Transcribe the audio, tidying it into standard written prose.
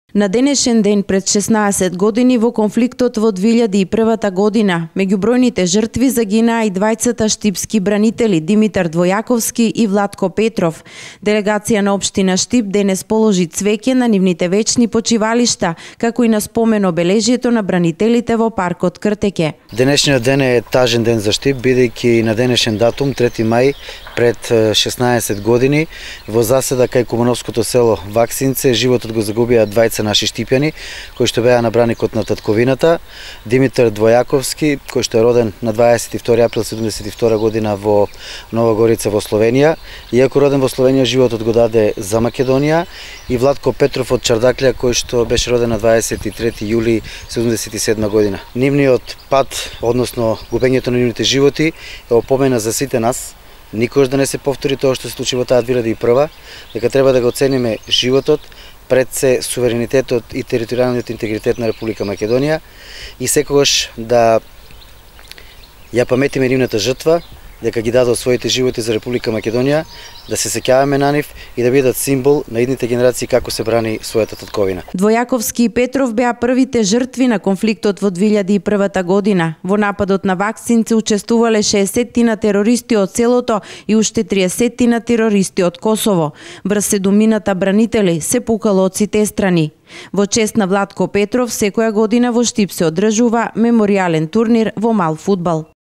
На денешен ден пред 16 години во конфликтот во 2001 година, меѓу бројните жртви загинаа и двајцата штипски бранители Димитар Двојаковски и Владко Петров. Делегација на општина Штип денес положи цвеќе на нивните вечни почивалишта, како и на спомен обележието на бранителите во паркот Кртеќе. Денешниот ден е тажен ден за Штип, бидејќи на денешен датум, 3 мај, пред 16 години, во заседа кај Кумановското село Ваксинце, животот го загубија двајца наши штипјани, кои што беа на браникот на татковината. Димитар Двојаковски, кој што е роден на 22 април 72 година во Нова Горица во Словенија. Иако роден во Словенија, животот го даде за Македонија. И Владко Петров од Чардаклија, кој што беше роден на 23 јули 77 година. Нивниот пат, односно губењето на нивните животи, е опомена за сите нас. Никош да не се повтори тоа што се случи во таа 2001, дека треба да го оцениме животот, пред се суверенитетот и територијалниот интегритет на Република Македонија и секогаш да ја паметиме нивната жртва, дека ги дадоа своите животи за Република Македонија, да се сеќаваме на нив и да бидат символ на идните генерации како се брани својата татковина. Двојаковски и Петров беа првите жртви на конфликтот во 2001 година. Во нападот на Ваксинце учествувале 60 терористи од селото и уште 30 терористи од Косово. Врз 7 бранители се пукало од сите страни. Во чест на Владко Петров секоја година во Штип се одржува меморијален турнир во мал фудбал.